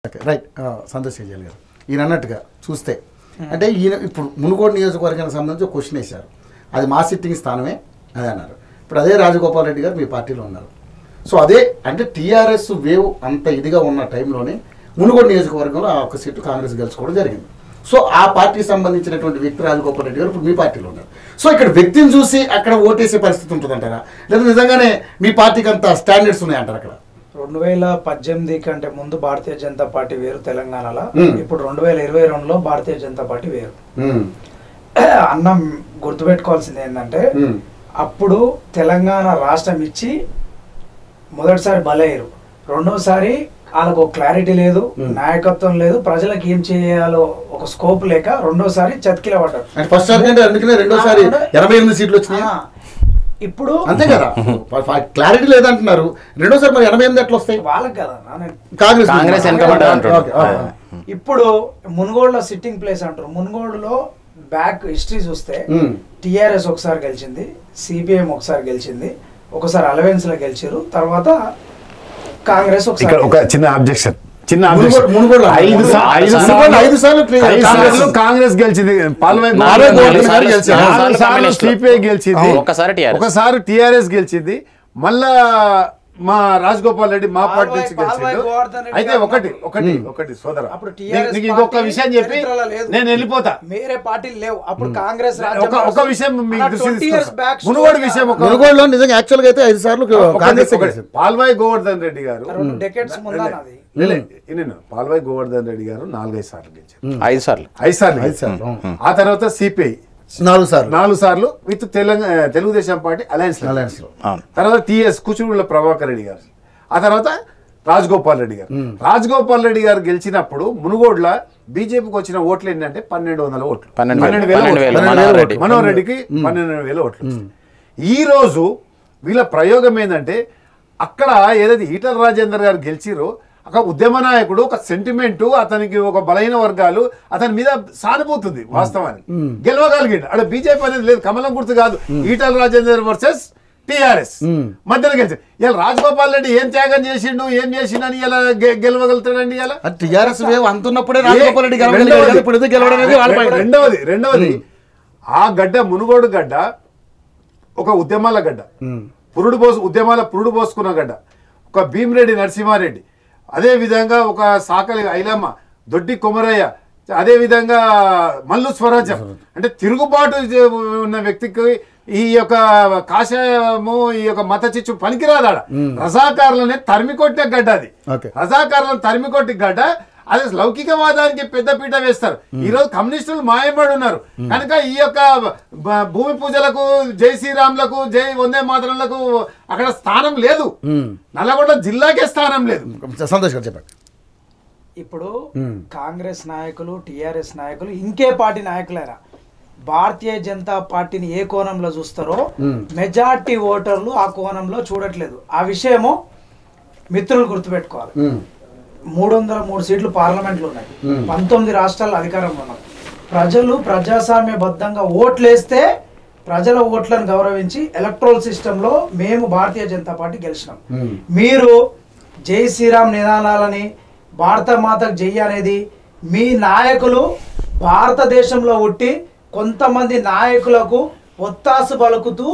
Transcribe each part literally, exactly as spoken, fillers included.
Right Santosh KGL గారు ఈయన అన్నట్టుగా చూస్తే అంటే ఈయన ఇప్పుడు మునుగోడు నియోజకవర్గానికి సంబంధించి ఒక క్వశ్చన్ వేశారు, అది మా సిట్టింగ్ స్థానమే అదే అన్నారు. ఇప్పుడు అదే రాజగోపాల్ రెడ్డి గారు మీ పార్టీలో ఉన్నారు. సో అదే అంటే టీఆర్ఎస్ వేవ్ అంత ఇదిగా ఉన్న టైంలోనే మునుగోడు నియోజకవర్గంలో ఆ ఒక్క సీటు కాంగ్రెస్ గెలుచుకోవడం జరిగింది. సో ఆ పార్టీకి సంబంధించినటువంటి వ్యక్తి రాజగోపాల్ రెడ్డి గారు ఇప్పుడు మీ పార్టీలో ఉన్నారు. సో ఇక్కడ వ్యక్తిని చూసి అక్కడ ఓటేసే పరిస్థితి ఉంటుందంటారా, లేదా నిజంగానే మీ పార్టీకి అంత స్టాండర్డ్స్ ఉన్నాయంటారు? అక్కడ రెండు వేల పద్దెనిమిది కంటే ముందు భారతీయ జనతా పార్టీ వేరు తెలంగాణలో, ఇప్పుడు రెండు వేల ఇరవై రెండులో భారతీయ జనతా పార్టీ వేరు. అన్నం గుర్తుపెట్టుకోవాల్సింది ఏంటంటే అప్పుడు తెలంగాణ రాష్ట్రం ఇచ్చి మొదటిసారి బలయ్యారు, రెండోసారి వాళ్ళకు క్లారిటీ లేదు, నాయకత్వం లేదు, ప్రజలకు ఏం చేయాలో ఒక స్కోప్ లేక రెండోసారి చతికిల పడ్డారు. ఫస్ట్ రెండోసారి ఎనభై ఎనిమిది సీట్లు వచ్చినాయి. ఇప్పుడు అంతే కదా, క్లారిటీ లేదంటున్నారు. రెండోసారి మరి ఎనభై ఎనిమిది ఎట్లా వస్తాయి వాళ్ళకి కదా, కాంగ్రెస్ కాంగ్రెస్ ఇప్పుడు మునుగోడులో సిట్టింగ్ ప్లేస్ అంటారు. మునుగోడులో బ్యాక్ హిస్టరీ చూస్తే టిఆర్ఎస్ ఒకసారి గెలిచింది, సిపిఎం ఒకసారి గెలిచింది, ఒకసారి అలవెన్స్ లో గెలిచారు, తర్వాత కాంగ్రెస్ ఒకసారి. ఒక చిన్న అబ్జెక్షన్ చిన్న కాంగ్రెస్ గెలిచింది, సిపిఐ గెలిచింది, ఒకసారి టిఆర్ఎస్ గెలిచింది, మళ్ళా మా రాజగోపాల్ రెడ్డి మా పార్టీ నుంచి గెలిచిండు. అయితే ఒకటి ఒకటి ఒకటి సోదర ఇంకొక విషయం చెప్పి నేను వెళ్ళిపోతా. వేరే పార్టీలు లేవు అప్పుడు కాంగ్రెస్. ఒక విషయం మీకు మునుగోడు విషయం, మునుగోడులో నిజంగా యాక్చువల్ గా అయితే ఐదు సార్లు కాంగ్రెస్. పాల్వాయి గోవర్ధన్ రెడ్డి గారు నేను పాల్వాయి గోవర్ధన్ రెడ్డి గారు నాలుగైదు సార్లు గెలిచారు, ఐదు సార్లు ఐదు సార్లు ఐదు సార్లు ఆ తర్వాత సిపిఐ నాలుగు సార్లు నాలుగు సార్లు with Telangana Telugu Desam party alliance alliance లో, తర్వాత టిఎస్ కూచుడుల ప్రభాకర్ రెడ్డి గారు, ఆ తర్వాత రాజగోపాల్ రెడ్డి గారు. రాజగోపాల్ రెడ్డి గారు గెలిచినప్పుడు మునుగోడులో బీజేపీకి వచ్చిన ఓట్లు ఏంటంటే పన్నెండు వందల ఓట్లు, పన్నెండు వేల మనోహర్ రెడ్డికి పన్నెండు వేల ఓట్లు. ఈ రోజు వీళ్ళ ప్రయోగం ఏంటంటే అక్కడ ఏదైతే ఈటల రాజేందర్ గారు గెలిచిరో ఒక ఉద్యమ నాయకుడు, ఒక సెంటిమెంట్, అతనికి ఒక బలహీన వర్గాలు అతని మీద సానుభూతుంది. వాస్తవానికి గెలవగలిగిండు, అక్కడ బీజేపీ అనేది లేదు, కమలం గుర్తు కాదు. ఈటల రాజేందర్ వర్సెస్ టిఆర్ఎస్ మధ్యలో గెలిచి ఇలా రాజగోపాల్ రెడ్డి ఏం త్యాగం చేసిండు, ఏం చేసిండని ఇలా గెలవగలుగుతాడండి. ఇలా టిఆర్ఎస్ అంటున్నప్పుడే రెండవది రెండవది ఆ గడ్డ మునుగోడు గడ్డ ఒక ఉద్యమాల గడ్డ, పురుడు పోసు ఉద్యమాల పురుడు పోసుకున్న గడ్డ, ఒక భీమిరెడ్డి నరసింహారెడ్డి, అదే విధంగా ఒక సాకలి ఐలమ్మ, దొడ్డి కొమరయ్య, అదే విధంగా మల్లు స్వరాజ్యం, అంటే తిరుగుబాటు ఉన్న వ్యక్తికి ఈ యొక్క కాషాయము ఈ యొక్క మత చిచ్చు పనికిరాదాడ. రజాకారులనే తరిమి కొట్టే గడ్డ అది, రజాకారులను తరిమి కొట్టి గడ్డ. అది లౌకికవాదానికి పెద్దపీట వేస్తారు. ఈ రోజు కమ్యూనిస్టులు మాయపడి ఉన్నారు కనుక ఈ యొక్క భూమి పూజలకు, జై శ్రీరాములకు, జై వందే మాతరులకు అక్కడ స్థానం లేదు. నల్లగొండ జిల్లాకే స్థానం లేదు. సంతోష్ గారు చెప్పండి. ఇప్పుడు కాంగ్రెస్ నాయకులు, టిఆర్ఎస్ నాయకులు, ఇంకే పార్టీ నాయకులైనా భారతీయ జనతా పార్టీని ఏ కోణంలో చూస్తారో మెజార్టీ ఓటర్లు ఆ కోణంలో చూడట్లేదు. ఆ విషయము మిత్రులు గుర్తుపెట్టుకోవాలి. మూడు వందల మూడు సీట్లు పార్లమెంట్లు ఉన్నాయి, పంతొమ్మిది రాష్ట్రాల అధికారంలో ఉన్నాయి. ప్రజలు ప్రజాస్వామ్యబద్ధంగా ఓట్లేస్తే ప్రజల ఓట్లను గౌరవించి ఎలక్ట్రల్ సిస్టంలో మేము భారతీయ జనతా పార్టీ గెలిచినాం. మీరు జై శ్రీరామ్ నినాదాలని, భారత మాతకు జై అనేది మీ నాయకులు భారతదేశంలో ఉట్టి కొంతమంది నాయకులకు ఒత్తాసు పలుకుతూ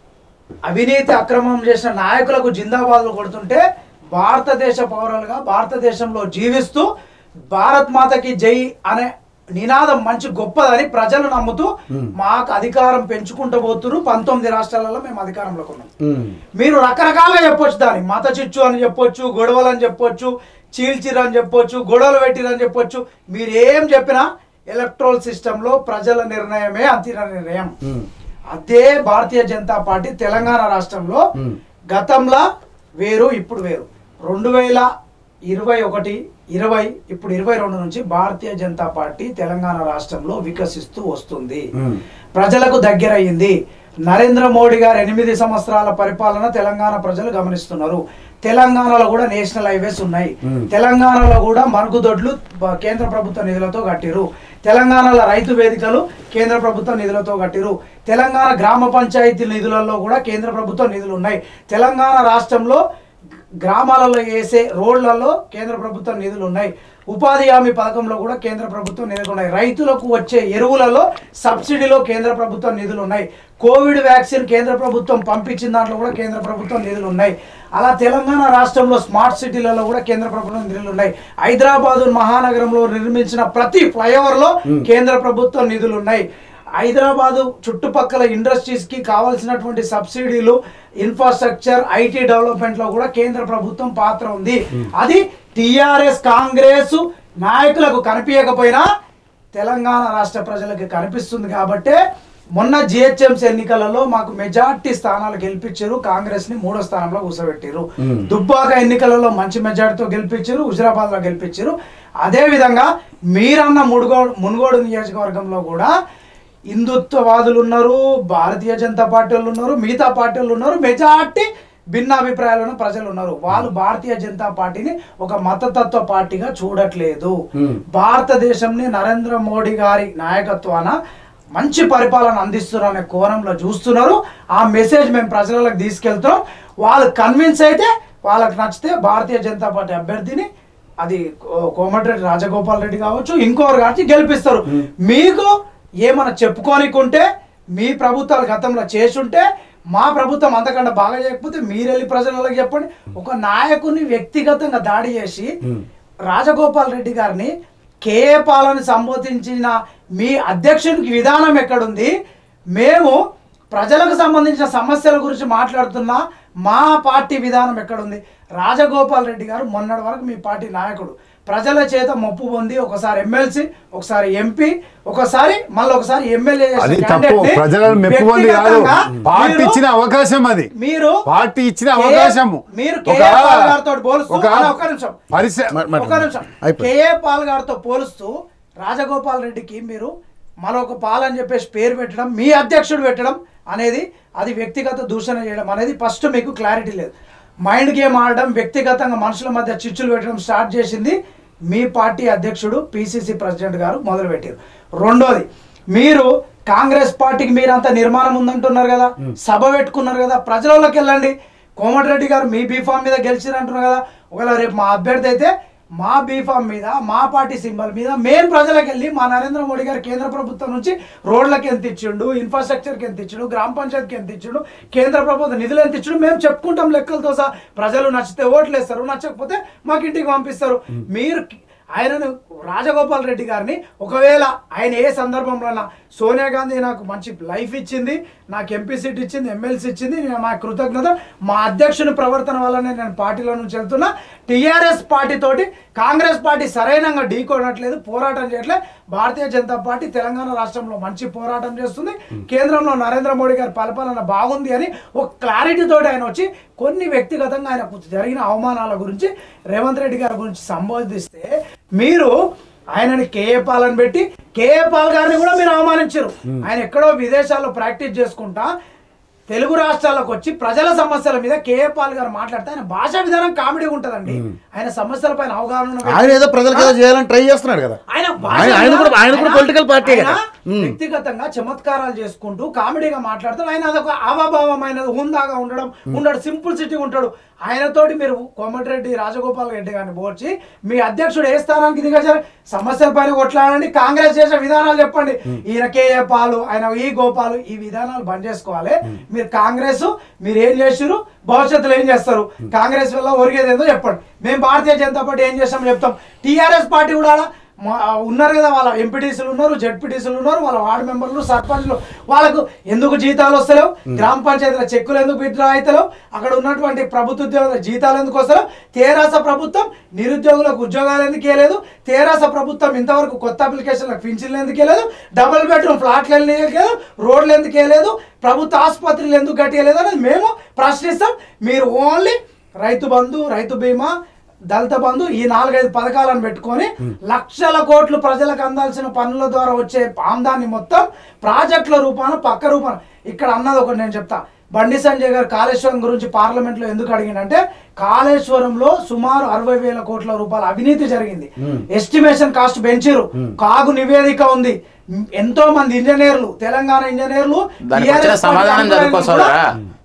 అవినీతి అక్రమం చేసిన నాయకులకు జిందాబాదులు కొడుతుంటే భారతదేశ పౌరులుగా భారతదేశంలో జీవిస్తూ భారత్ మాతకి జై అనే నినాదం మంచి గొప్పదని ప్రజలు నమ్ముతూ మాకు అధికారం పెంచుకుంటూ పోతున్నారు. పంతొమ్మిది రాష్ట్రాలలో మేము అధికారంలోకి ఉన్నాం. మీరు రకరకాలుగా చెప్పొచ్చు, దాన్ని మత చిచ్చు అని చెప్పొచ్చు, గొడవలు అని చెప్పొచ్చు, చీల్చిరు అని చెప్పొచ్చు, గొడవలు పెట్టిరు అని చెప్పొచ్చు. మీరు ఏం చెప్పినా ఎలక్ట్రల్ సిస్టంలో ప్రజల నిర్ణయమే అంతిమ నిర్ణయం. అదే భారతీయ జనతా పార్టీ తెలంగాణ రాష్ట్రంలో గతంలో వేరు, ఇప్పుడు వేరు. రెండు వేల ఇరవై ఒకటి ఇరవై ఇప్పుడు ఇరవై రెండు నుంచి భారతీయ జనతా పార్టీ తెలంగాణ రాష్ట్రంలో వికసిస్తూ వస్తుంది, ప్రజలకు దగ్గరయ్యింది. నరేంద్ర మోడీ గారు ఎనిమిది సంవత్సరాల పరిపాలన తెలంగాణ ప్రజలు గమనిస్తున్నారు. తెలంగాణలో కూడా నేషనల్ హైవేస్ ఉన్నాయి, తెలంగాణలో కూడా మరుగుదొడ్లు కేంద్ర ప్రభుత్వ నిధులతో కట్టిరు, తెలంగాణలో రైతు వేదికలు కేంద్ర ప్రభుత్వ నిధులతో కట్టిరు, తెలంగాణ గ్రామ పంచాయతీ నిధులలో కూడా కేంద్ర ప్రభుత్వ నిధులు ఉన్నాయి, తెలంగాణ రాష్ట్రంలో గ్రామాలలో వేసే రోడ్లలో కేంద్ర ప్రభుత్వ నిధులు ఉన్నాయి. ఉపాధి హామీ పథకంలో కూడా కేంద్ర ప్రభుత్వం నిధులు ఉన్నాయి. రైతులకు వచ్చే ఎరువులలో సబ్సిడీలో కేంద్ర ప్రభుత్వం నిధులు ఉన్నాయి. కోవిడ్ వ్యాక్సిన్ కేంద్ర ప్రభుత్వం పంపించిన దాంట్లో కూడా కేంద్ర ప్రభుత్వం నిధులు ఉన్నాయి. అలా తెలంగాణ రాష్ట్రంలో స్మార్ట్ సిటీలలో కూడా కేంద్ర ప్రభుత్వం నిధులు ఉన్నాయి. హైదరాబాదు మహానగరంలో నిర్మించిన ప్రతి ఫ్లైఓవర్లో కేంద్ర ప్రభుత్వం నిధులు ఉన్నాయి. హైదరాబాదు చుట్టుపక్కల ఇండస్ట్రీస్ కి కావాల్సినటువంటి సబ్సిడీలు, ఇన్ఫ్రాస్ట్రక్చర్, ఐటీ డెవలప్మెంట్ లో కూడా కేంద్ర ప్రభుత్వం పాత్ర ఉంది. అది టిఆర్ఎస్ కాంగ్రెస్ నాయకులకు కనిపించకపోయినా తెలంగాణ రాష్ట్ర ప్రజలకు కనిపిస్తుంది. కాబట్టి మొన్న జిహెచ్ఎంసీ ఎన్నికలలో మాకు మెజార్టీ స్థానాలు గెలిపించారు, కాంగ్రెస్ ని మూడో స్థానంలో కూర్చోబెట్టారు. దుబ్బాక ఎన్నికలలో మంచి మెజార్టీతో గెలిపించారు, హుజరాబాద్ లో గెలిపించారు. అదే విధంగా మీరన్న మునుగోడు మునుగోడు నియోజకవర్గంలో కూడా హిందుత్వవాదులు ఉన్నారు, భారతీయ జనతా పార్టీ వాళ్ళు ఉన్నారు, మిగతా పార్టీ వాళ్ళు ఉన్నారు, మెజార్టీ భిన్నాభిప్రాయాలను ప్రజలు ఉన్నారు. వాళ్ళు భారతీయ జనతా పార్టీని ఒక మతతత్వ పార్టీగా చూడట్లేదు. భారతదేశంని నరేంద్ర మోడీ గారి నాయకత్వాన మంచి పరిపాలన అందిస్తున్నారనే కోణంలో చూస్తున్నారు. ఆ మెసేజ్ మేము ప్రజలకు తీసుకెళ్తున్నాం. వాళ్ళు కన్విన్స్ అయితే, వాళ్ళకి నచ్చితే భారతీయ జనతా పార్టీ అభ్యర్థిని, అది కోమటిరెడ్డి రాజగోపాల్ రెడ్డి కావచ్చు, ఇంకోరు కావచ్చు, గెలిపిస్తారు. మీకు ఏమన్నా చెప్పుకోనికుంటే, మీ ప్రభుత్వాలు గతంలో చేసుంటే, మా ప్రభుత్వం అంతకంటే బాగా చేయకపోతే మీరు వెళ్ళి ప్రజలకు చెప్పండి. ఒక నాయకుని వ్యక్తిగతంగా దాడి చేసి రాజగోపాల్ రెడ్డి గారిని కేఏ పాలని సంబోధించిన మీ అధ్యక్షునికి విధానం ఎక్కడుంది? మేము ప్రజలకు సంబంధించిన సమస్యల గురించి మాట్లాడుతున్నా మా పార్టీ విధానం ఎక్కడుంది? రాజగోపాల్ రెడ్డి గారు మొన్నటి వరకు మీ పార్టీ నాయకుడు, ప్రజల చేత మొప్పు పొంది ఒకసారి ఎమ్మెల్సీ, ఒకసారి ఎంపీ, ఒకసారి మళ్ళీ ఒకసారి ఎమ్మెల్యే. ప్రజలను మెప్పు పొంది కాదు, పార్టీ ఇచ్చిన అవకాశం. అది మీరు పార్టీ ఇచ్చిన అవకాశం. మీరు కేఏ పాల్ గారితో పోలుస్తూ ఒక నిమిషం ఒక నిమిషం కేఏ పాల్ గారితో పోలుస్తూ రాజగోపాల్ రెడ్డికి మీరు మరొక పాల్ అని చెప్పేసి పేరు పెట్టడం, మీ అధ్యక్షుడు పెట్టడం అనేది అది వ్యక్తిగత దూషణ చేయడం అనేది ఫస్ట్ మీకు క్లారిటీ లేదు. మైండ్ గేమ్ ఆడడం, వ్యక్తిగతంగా మనుషుల మధ్య చిచ్చులు పెట్టడం స్టార్ట్ చేసింది మీ పార్టీ అధ్యక్షుడు పిసిసి ప్రెసిడెంట్ గారు మొదలుపెట్టారు. రెండోది, మీరు కాంగ్రెస్ పార్టీకి మీరంతా నిర్మాణం ఉందంటున్నారు కదా, సభ పెట్టుకున్నారు కదా, ప్రజలలోకి వెళ్ళండి. కోమటిరెడ్డి గారు మీ బీఫామ్ మీద గెలిచిరు అంటున్నారు కదా, ఒకవేళ రేపు మా అభ్యర్థి అయితే మా బీఫామ్ మీద, మా పార్టీ సింబల్ మీద మేము ప్రజలకు వెళ్ళి మా నరేంద్ర మోడీ గారు కేంద్ర ప్రభుత్వం నుంచి రోడ్లకి ఎంత ఇచ్చిండు, ఇన్ఫ్రాస్ట్రక్చర్కి ఎంత ఇచ్చిండు, గ్రామ పంచాయతీకి ఎంత ఇచ్చిండు, కేంద్ర ప్రభుత్వం నిధులు ఎంత ఇచ్చిండు మేము చెప్పుకుంటాం లెక్కలతో సహా. ప్రజలు నచ్చితే ఓట్లు వేస్తారు, నచ్చకపోతే మాకు ఇంటికి పంపిస్తారు. మీరు ఆయనను రాజగోపాల్ రెడ్డి గారిని ఒకవేళ ఆయన ఏ సందర్భంలో సోనియా గాంధీ నాకు మంచి లైఫ్ ఇచ్చింది, నాకు ఎంపీ సీట్ ఇచ్చింది, ఎమ్మెల్సీ ఇచ్చింది, నేను మా కృతజ్ఞత, మా అధ్యక్షుని ప్రవర్తన వల్లనే నేను పార్టీలో నుంచి వెళ్తున్నా, టీఆర్ఎస్ పార్టీ తోటి కాంగ్రెస్ పార్టీ సరైనంగా ఢీకొనట్లేదు, పోరాటం చేయట్లేదు. భారతీయ జనతా పార్టీ తెలంగాణ రాష్ట్రంలో మంచి పోరాటం చేస్తుంది, కేంద్రంలో నరేంద్ర మోడీ గారి పరిపాలన బాగుంది అని ఒక క్లారిటీ తోటి ఆయన వచ్చి కొన్ని వ్యక్తిగతంగా ఆయనకు జరిగిన అవమానాల గురించి రేవంత్ రెడ్డి గారి గురించి సంబోధిస్తే మీరు ఆయనని కేఏ పాల్ అని పెట్టి కేఏ పాల్ గారిని కూడా మీరు అవమానించారు. ఆయన ఎక్కడో విదేశాల్లో ప్రాక్టీస్ చేసుకుంటా తెలుగు రాష్ట్రాలకు వచ్చి ప్రజల సమస్యల మీద కేఏ పాల్ గారు మాట్లాడితే ఆయన భాషా విధానం కామెడీ ఉంటదండి. ఆయన సమస్యల పైన అవగాహన, ఆయన ఏదో ప్రజలకు ఏదో చేయాలని ట్రై చేస్తున్నాడు కదా, ఆయన పొలిటికల్ పార్టీ వ్యక్తిగతంగా చమత్కారాలు చేసుకుంటూ కామెడీగా మాట్లాడుతాడు. ఆయన అదొక అవాభావమైన హుందాగా ఉండడం ఉండడు, సింపుల్ సిటీ ఉంటాడు. ఆయనతోటి మీరు కోమటిరెడ్డి రాజగోపాల్ రెడ్డి గారిని పోర్చి మీ అధ్యక్షుడు ఏ స్థానానికి దిగజారు, సమస్యల పైన కొట్లాడండి, కాంగ్రెస్ చేసే విధానాలు చెప్పండి. ఈయన కేఏ పాలు, ఆయన ఈ గోపాలు, ఈ విధానాలు బంద్ చేసుకోవాలి. మీరు కాంగ్రెస్ మీరు ఏం చేసారు, భవిష్యత్తులో ఏం చేస్తారు, కాంగ్రెస్ వల్ల ఒరిగేది ఏందో చెప్పండి. మేము భారతీయ జనతా పార్టీ ఏం చేస్తామో చెప్తాం. టీఆర్ఎస్ పార్టీ కూడా ఉన్నారు కదా, వాళ్ళ ఎంపీటీసీలు ఉన్నారు, జెడ్పీటీసీలు ఉన్నారు, వాళ్ళ వార్డు మెంబర్లు, సర్పంచ్లు, వాళ్ళకు ఎందుకు జీతాలు వస్తలేవు, గ్రామ పంచాయతీల చెక్కులు ఎందుకు విత్డ్రా అవుతలేవు, అక్కడ ఉన్నటువంటి ప్రభుత్వ ఉద్యోగుల జీతాలు ఎందుకు వస్తలేవు, తెరాస ప్రభుత్వం నిరుద్యోగులకు ఉద్యోగాలు ఎందుకు ఇవ్వలేదు, తెరాస ప్రభుత్వం ఇంతవరకు కొత్త అప్లికేషన్లకు పింఛన్లు ఎందుకు ఇవ్వలేదు, డబుల్ బెడ్రూమ్ ఫ్లాట్లు ఎందుకు ఇవ్వలేదు, రోడ్లు ఎందుకు ఇవ్వలేదు, ప్రభుత్వ ఆసుపత్రులు ఎందుకు కట్టియలేదు అనేది మేము ప్రశ్నిస్తాం. మీరు ఓన్లీ రైతు బంధు, రైతు బీమా, దళిత బంధు, ఈ నాలుగైదు పథకాలను పెట్టుకొని లక్షల కోట్లు ప్రజలకు అందాల్సిన పనుల ద్వారా వచ్చే ఆందాన్ని మొత్తం ప్రాజెక్టుల రూపాన పక్క రూపాన. ఇక్కడ అన్నది ఒకటి నేను చెప్తా, బండి సంజయ్ గారు కాళేశ్వరం గురించి పార్లమెంట్ లో ఎందుకు అడిగిందంటే, కాళేశ్వరంలో సుమారు అరవై వేల కోట్ల రూపాయల అవినీతి జరిగింది. ఎస్టిమేషన్ కాస్ట్ పెంచారు, కాగు నివేదిక ఉంది, ఎంతో మంది ఇంజనీర్లు, తెలంగాణ ఇంజనీర్లు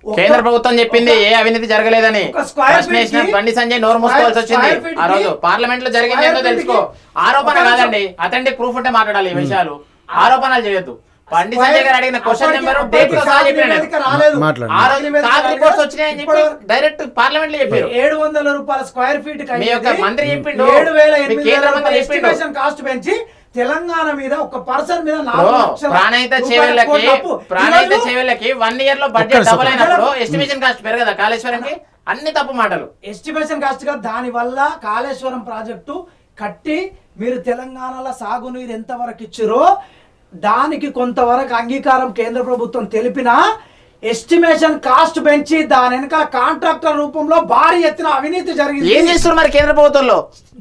కేంద్ర ప్రభుత్వం చెప్పింది ఏ అవినీతి జరగలేదని. ప్రశ్న వేసిన బండి సంజయ్ నోరు మూసుకోవాల్సి వచ్చింది ఆ రోజు. పార్లమెంట్ లో జరిగింది ఏందో తెలుసుకో. ఆరోపణ కాదండి, అథెంటిక్ ప్రూఫ్ ఉంటే మాట్లాడాలి ఈ విషయాలు. ఆరోపణలు చేయొద్దు. బండి సంజయ్ గారు అడిగిన క్వశ్చన్ నెంబర్ డేట్ తో సహా చెప్పాను. ఆ రోజు కాగ్ రిపోర్ట్స్ వచ్చినాయని చెప్పి డైరెక్ట్ పార్లమెంట్ లో చెప్పారు. ఏడు వందల రూపాయల స్క్వేర్ ఫీట్ మీ యొక్క మంత్రి చెప్పిండు, ఏడు వేల కేంద్ర మంత్రి చెప్పిండు కాస్ట్ పెంచి తెలంగాణ మీద ఒక పర్సన్ మీద ప్రాణహిత చేవెళ్ళకి ప్రాణహిత చేవెళ్ళకి వన్ ఇయర్ లో బడ్జెట్ డబుల్ అయినప్పుడు ఎస్టిమేషన్ కాస్ట్ పెరగదా కాళేశ్వరంకి? అన్ని తప్పు మాటలు. ఎస్టిమేషన్ కాస్ట్ గా దాని వల్ల కాళేశ్వరం ప్రాజెక్టు కట్టి మీరు తెలంగాణలో సాగునీరు ఎంత వరకు ఇచ్చారో దానికి కొంతవరకు అంగీకారం కేంద్ర ప్రభుత్వం తెలిపినా ఎస్టిమేషన్ కాస్ట్ పెంచి దాని వెనకాల కాంట్రాక్టర్ రూపంలో భారీ ఎత్తున అవినీతి జరిగింది. ఏం చేస్తున్నారు మరి కేంద్ర ప్రభుత్వంలో?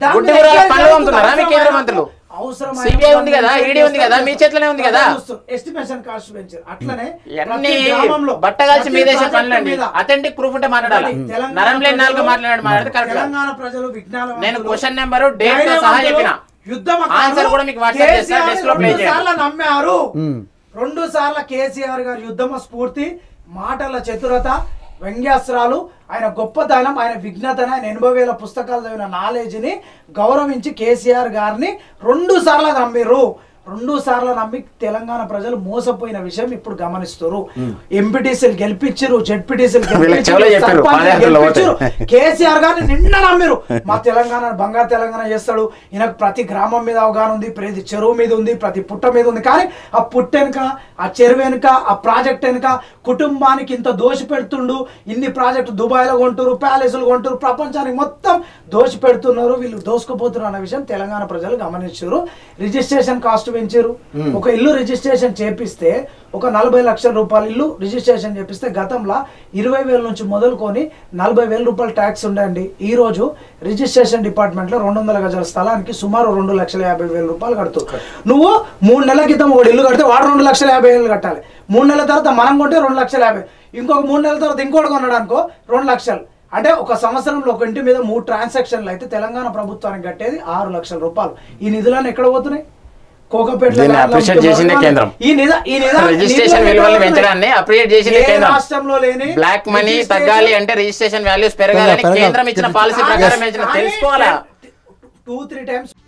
కేంద్ర మంత్రులు సిబిఐ ఉంది కదా, ఈడీ ఉంది కదా, మీ చేతిలోనే ఉంది కదా. ఎస్టిమేషన్ కాస్ట్ పెంచారు. అట్లనే బట్టగాల్సి మీ దేశం పనులండి. అథెంటిక్ ప్రూఫ్ ఉంటే మాట్లాడాలి. నరం లేని నాలుగు మాట్లాడాలి మాట్లాడితే కరెక్ట్. తెలంగాణ ప్రజలు విజ్ఞానం నేను క్వశ్చన్ నెంబర్ డేట్ తో సహా చెప్పిన యుద్ధం ఆన్సర్ కూడా మీకు వాట్సాప్ చేస్తా. డెస్క్ లో ప్లే చేయండి. నమ్మారు రెండు సార్ల కేసీఆర్ గారు యుద్ధమ స్ఫూర్తి, మాటల చతురత, వ్యంగ్యాస్త్రాలు, ఆయన గొప్పతనం, ఆయన విజ్ఞతను, ఆయన ఎనభై వేల పుస్తకాలు చదివిన నాలెడ్జ్ని గౌరవించి కేసీఆర్ గారిని రెండు సార్లు నమ్మిర్రు. రెండు సార్లు నమ్మి తెలంగాణ ప్రజలు మోసపోయిన విషయం ఇప్పుడు గమనిస్తారు. ఎంపీటీసీలు గెలిపించారు, జెడ్పీటీసీలు గెలిపించారు, కేసీఆర్ గారిని నిన్న నమ్మిరు. మా తెలంగాణ బంగారు తెలంగాణ చేస్తాడు, ఈయనకు ప్రతి గ్రామం మీద అవగాహన ఉంది, ప్రతి చెరువు మీద ఉంది, ప్రతి పుట్ట మీద ఉంది. కానీ ఆ పుట్ట వెనుక, ఆ చెరువు వెనుక, ఆ ప్రాజెక్ట్ వెనుక కుటుంబానికి ఇంత దోషి పెడుతుండు. ఇన్ని ప్రాజెక్టు దుబాయ్లో కొంటారు, ప్యాలెస్లు కొంటారు, ప్రపంచానికి మొత్తం దోషి పెడుతున్నారు, వీళ్ళు దోసుకుపోతున్నారు అన్న విషయం తెలంగాణ ప్రజలు గమనించారు. రిజిస్ట్రేషన్ కాస్ట్ పెంచారు. ఒక ఇల్లు రిజిస్ట్రేషన్ చేపిస్తే, ఒక నలభై లక్షల రూపాయల ఇల్లు రిజిస్ట్రేషన్ చేపిస్తే గతంలో ఇరవై వేల నుంచి మొదలుకొని నలభై వేల రూపాయల ట్యాక్స్ ఉండండి. ఈ రోజు రిజిస్ట్రేషన్ డిపార్ట్మెంట్ లో రెండు వందల గజాల స్థలానికి సుమారు రెండు లక్షల యాభై వేల రూపాయలు కడుతూ, నువ్వు మూడు నెలల క్రితం ఒక ఇల్లు కడితే వాడు రెండు లక్షల యాభై వేలు కట్టాలి. మూడు నెలల తర్వాత మనం కొంటే రెండు లక్షల యాభై, ఇంకొక మూడు నెలల తర్వాత ఇంకోటి కొన్నాడు అనుకో రెండు లక్షలు. అంటే ఒక సంవత్సరంలో ఒక ఇంటి మీద మూడు ట్రాన్సాక్షన్లు అయితే తెలంగాణ ప్రభుత్వానికి కట్టేది ఆరు లక్షల రూపాయలు. ఈ నిధులన్నీ ఎక్కడ పోతున్నాయి? రాష్ట్రంలో లేని బ్లాక్ మనీ తగ్గాలి అంటే రిజిస్ట్రేషన్ వాల్యూస్ పెరగాలని కేంద్రం ఇచ్చిన పాలసీ ప్రకారం తెలుసుకోవాలా? Two three times